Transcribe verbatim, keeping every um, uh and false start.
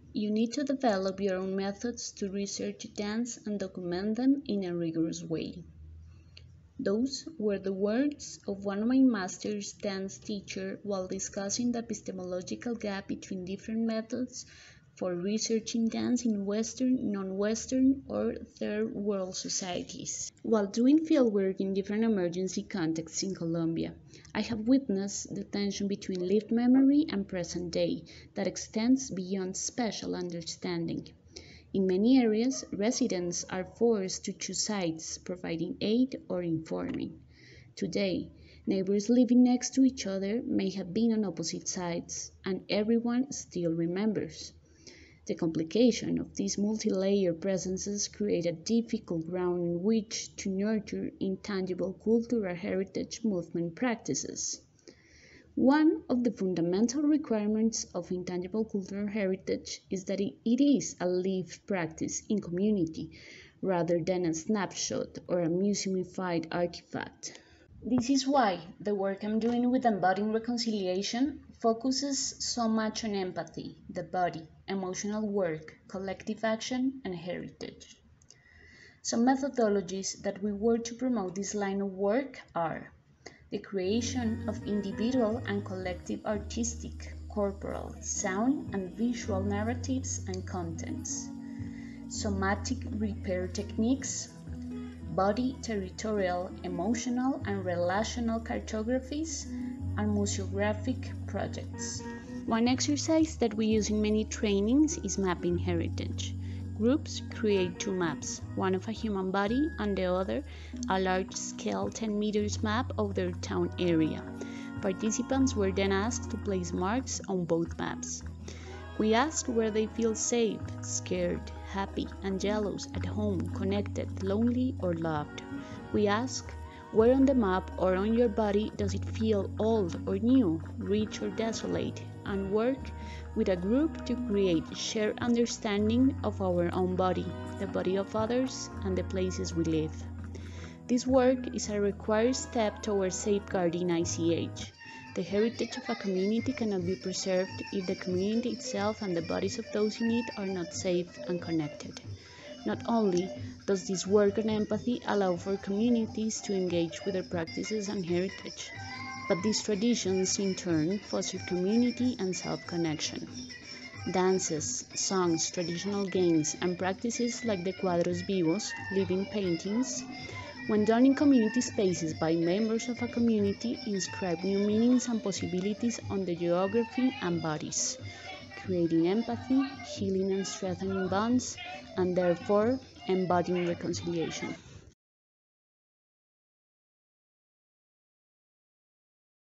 You need to develop your own methods to research dance and document them in a rigorous way. Those were the words of one of my master's dance teachers while discussing the epistemological gap between different methods for researching dance in Western, non-Western, or third world societies. While doing fieldwork in different emergency contexts in Colombia, I have witnessed the tension between lived memory and present day that extends beyond spatial understanding. In many areas, residents are forced to choose sides, providing aid or informing. Today, neighbors living next to each other may have been on opposite sides, and everyone still remembers. The complication of these multi-layered presences create a difficult ground in which to nurture intangible cultural heritage movement practices. One of the fundamental requirements of intangible cultural heritage is that it is a lived practice in community, rather than a snapshot or a museumified artifact. This is why the work I'm doing with Embodying Reconciliation focuses so much on empathy, the body, emotional work, collective action, and heritage. Some methodologies that we work to promote this line of work are the creation of individual and collective artistic, corporal, sound, and visual narratives and contents, somatic repair techniques, body, territorial, emotional, and relational cartographies, and museographic projects. One exercise that we use in many trainings is mapping heritage. Groups create two maps, one of a human body and the other a large-scale ten meters map of their town area. Participants were then asked to place marks on both maps. We asked where they feel safe, scared, happy, and jealous, at home, connected, lonely, or loved. We asked where on the map or on your body does it feel old or new, rich or desolate, and work with a group to create shared understanding of our own body, the body of others, and the places we live. This work is a required step towards safeguarding I C H. The heritage of a community cannot be preserved if the community itself and the bodies of those in it are not safe and connected. Not only does this work on empathy allow for communities to engage with their practices and heritage, but these traditions in turn foster community and self-connection. Dances, songs, traditional games, and practices like the cuadros vivos, living paintings, when done in community spaces by members of a community, inscribe new meanings and possibilities on the geography and bodies, creating empathy, healing and strengthening bonds, and therefore embodying reconciliation.